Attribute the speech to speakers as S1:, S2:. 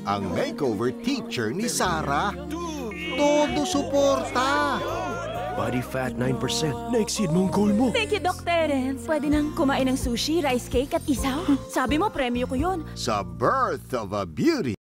S1: ang makeover teacher ni Sarah. Todo suporta.
S2: Body fat 9%. Na-exceed mo ang goal mo.
S3: Thank you, Doc Terence. Pwede nang kumain ng sushi, rice cake at isaw. Sabi mo, premyo ko yun.
S1: Sa birth of a beauty.